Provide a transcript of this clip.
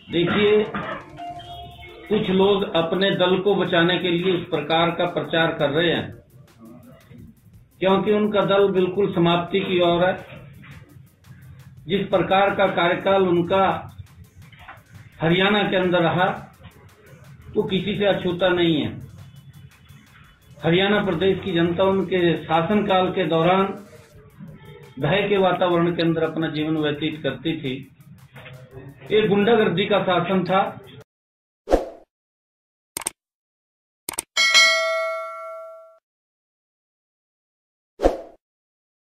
देखिए, कुछ लोग अपने दल को बचाने के लिए इस प्रकार का प्रचार कर रहे हैं क्योंकि उनका दल बिल्कुल समाप्ति की ओर है। जिस प्रकार का कार्यकाल उनका हरियाणा के अंदर रहा वो किसी से अछूता नहीं है। हरियाणा प्रदेश की जनता उनके शासनकाल के दौरान भय के वातावरण के अंदर अपना जीवन व्यतीत करती थी। एक गुंडागर्दी का शासन था